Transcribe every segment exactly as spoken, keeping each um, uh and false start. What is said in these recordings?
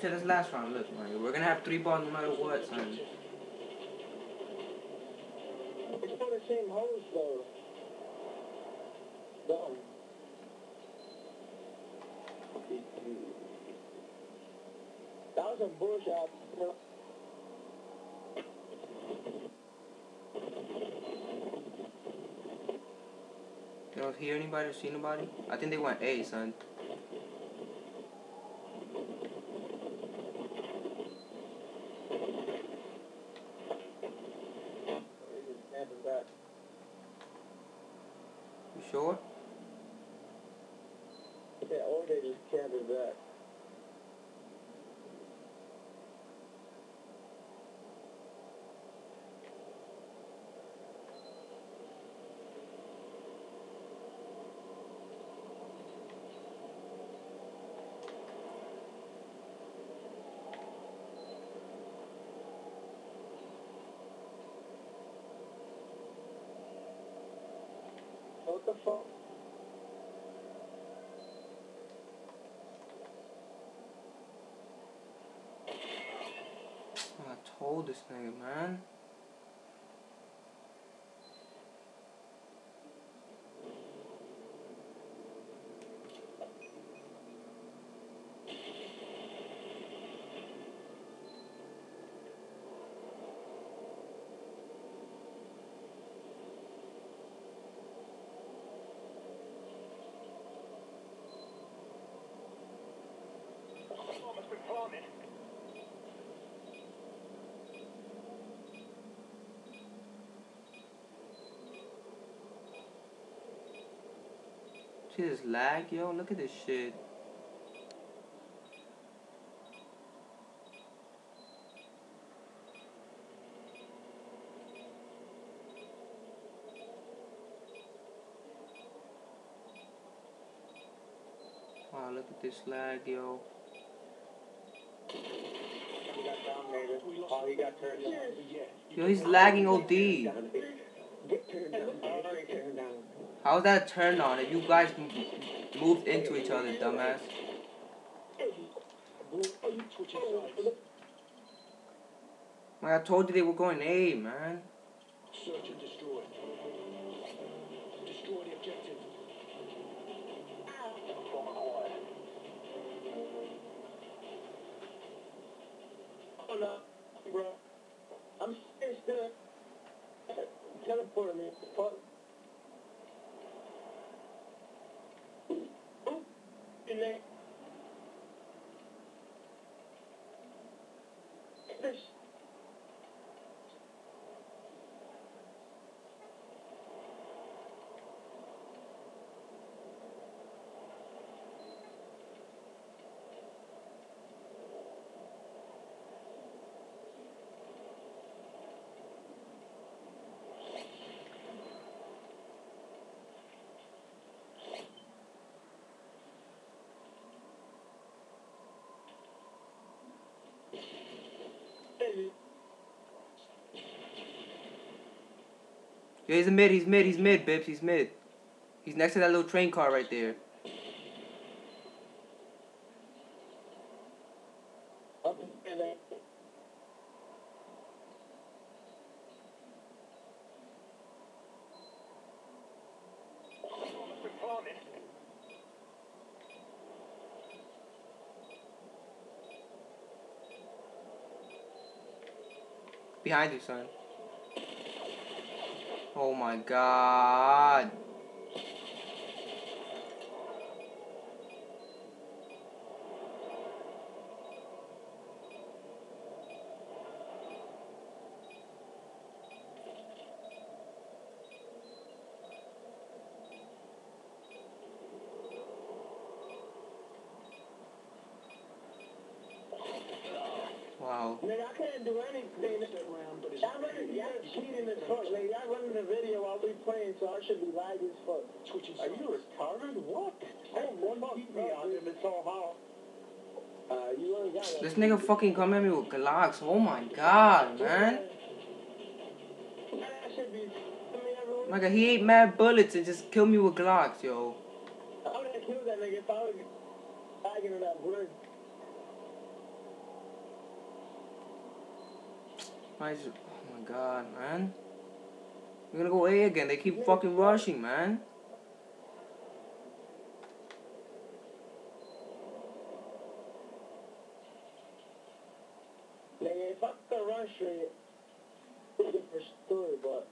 to this last round. Look, man, we're gonna have three balls no matter what, son. It's for the same hose, though. Dumb. That was some bullshit. You don't hear anybody or see anybody? I think they went A, son. You sure? Yeah, or they just camping back. What the fuck? I told this nigga, man. See this lag, yo? Look at this shit. Wow, look at this lag, yo. Oh, he got turned down. Yo, he's lagging O D. How's that turned on if you guys m moved into each other, dumbass? Man, I told you they were going A, man. Search and destroy. Destroy the objective. Oh no, bro. I'm still teleporting me. Fuck. This. Yo, he's a mid, he's mid, he's mid, Bibbs, he's mid. He's next to that little train car right there. Up and there. Behind you, son. Oh my god. Wow. Man, I couldn't do anything this round, but it's y'all running, y'all cheating as fuck. Like, y'all running the video while we playing, so I should be lagging as fuck. Twitching. Are you retarded? What? Oh, one more keep me out there, it's all how. Uh, you only got This nigga fucking come at me with Glocks. Oh my god, man. Like, he ate mad bullets and just killed me with Glocks, yo. I would have killed that nigga if I was lagging in that word. Why is it? Oh my god, man. We're gonna go A again. They keep fucking rushing, man. Nigga, if I could run straight, it's a different story, but...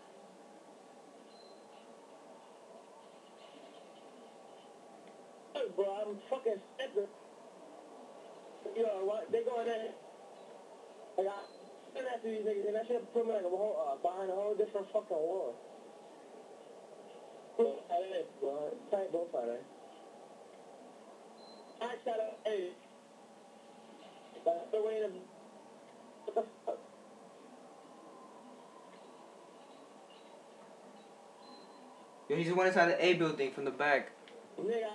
Hey, bro, I'm fucking sick of... Yo, what? They going in... Like, I'm after these niggas, and I should have put me like a whole, uh, behind a whole different fucking wall. Hey, bro. Tight both of them. I shot up, hey. That's the way to... What the fuck? Yo, he's the one inside the A building from the back. Nigga.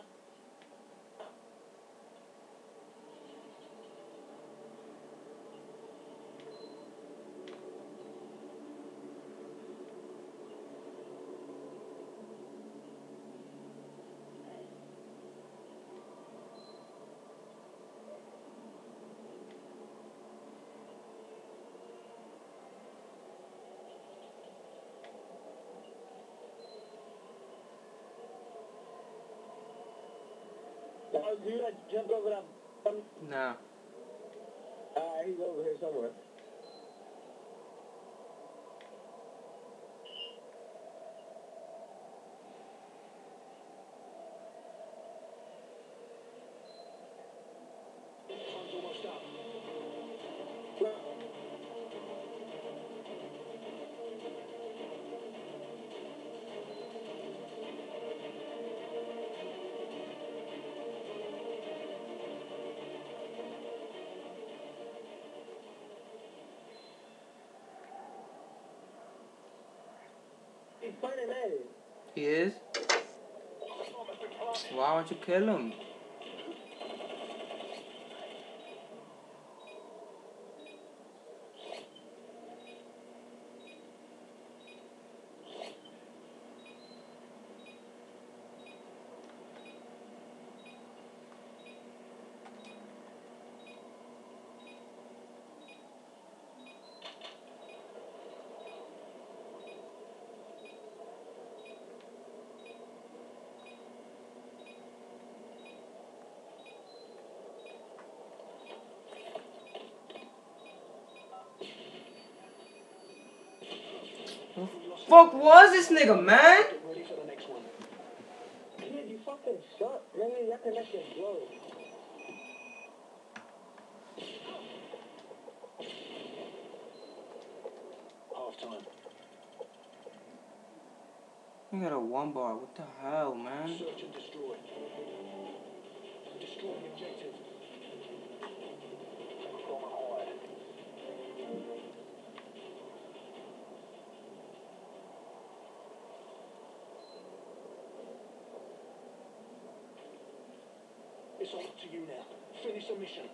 Oh, dude, I jumped over that... Um, Nah. uh, he's over here somewhere. Time's almost up. He's fighting me. He is? Why don't you kill him? Fuck was this nigga, man? Ready for the next one. Dude, you fucking suck. Nigga, your connection blows. Half time. We got a one bar. What the hell, man? Search and destroy. Destroy the objective. From acquired. It's all up to you now. Finish the mission.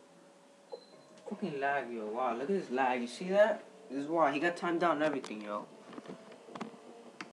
Fucking lag, yo. Wow, look at this lag. You see that? This is why. He got timed down and everything, yo.